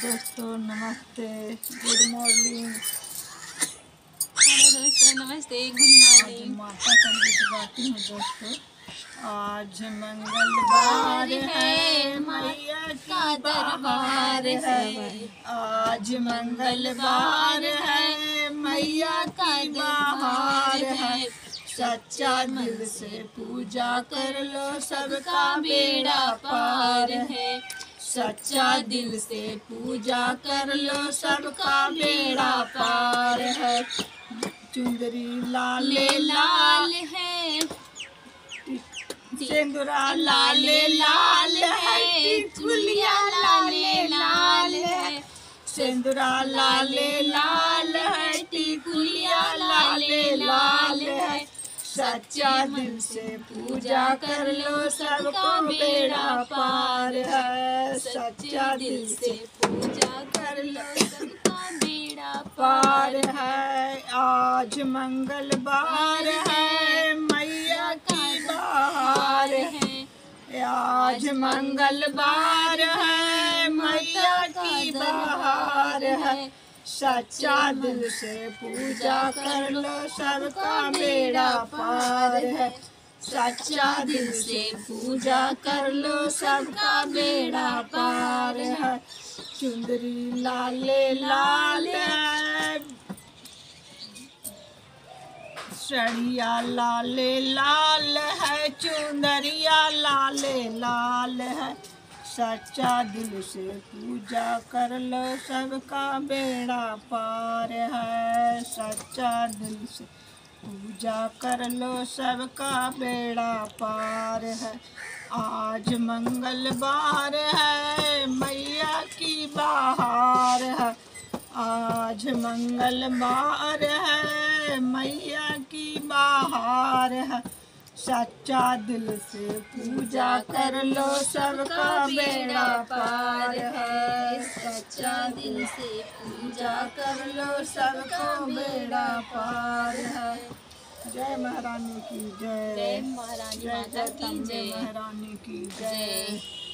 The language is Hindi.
दोस्तों नमस्ते, गुड मॉर्निंग। हेलो दोस्तों नमस्ते, गुड मॉर्निंग। माता का गीत गाती हूँ दोस्तों। आज मंगलवार है, मैया का दरबार है। आज मंगलवार है, मैया का बहार है। सच्चा दिल से पूजा कर लो, सबका बेड़ा पार है। सच्चा दिल से पूजा कर लो, सबका बेड़ा पार है। चुंदरी लाले लाल है, सिंदूरा लाले लाल है, टिकुलिया लाले लाल है। सिंदूरा लाले लाल है, टिकुलिया लाले लाल है। सच्चा दिल से पूजा कर लो, सबको बेड़ा पार है। सच्चा दिल से पूजा कर लो, सबका बेड़ा पार है। आज मंगलवार है, मैया की बहार है। आज मंगलवार है, मैया की बहार है। सच्चा दिल से पूजा कर लो, सबका बेड़ा पार है। सच्चा दिल से पूजा कर लो, सबका बेड़ा पार है। चुंदरी लाले लाल है, सड़िया लाले लाल है, चुंदरिया लाले लाल है। सच्चा दिल से पूजा कर लो, सबका बेड़ा पार है। सच्चा दिल से पूजा कर लो, सबका बेड़ा पार है। आज मंगलवार है, मैया की बहार है। आज मंगलवार है, मैया की बहार है। सच्चा दिल से पूजा कर लो, सबका बेड़ा पार है। सच्चा दिल से पूजा कर लो, सबका बेड़ा पार है। जय महारानी की जय, जय महारानी माता की जय। महारानी की जय।